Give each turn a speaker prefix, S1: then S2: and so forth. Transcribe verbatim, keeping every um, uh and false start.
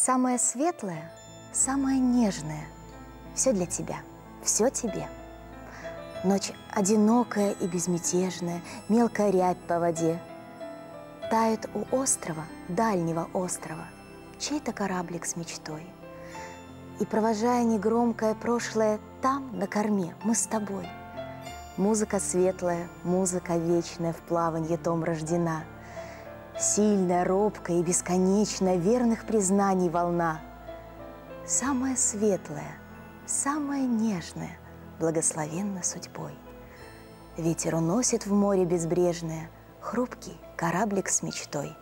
S1: Самое светлое, самое нежное, все для тебя, все тебе. Ночь одинокая и безмятежная, мелкая рябь по воде. Тает у острова, дальнего острова, чей-то кораблик с мечтой. И, провожая негромкое прошлое, там, на корме, мы с тобой. Музыка светлая, музыка вечная в плаванье том рождена. Сильная, робкая и бесконечная верных признаний волна. Самая светлая, самая нежная, благословенна судьбой. Ветер уносит в море безбрежное хрупкий кораблик с мечтой.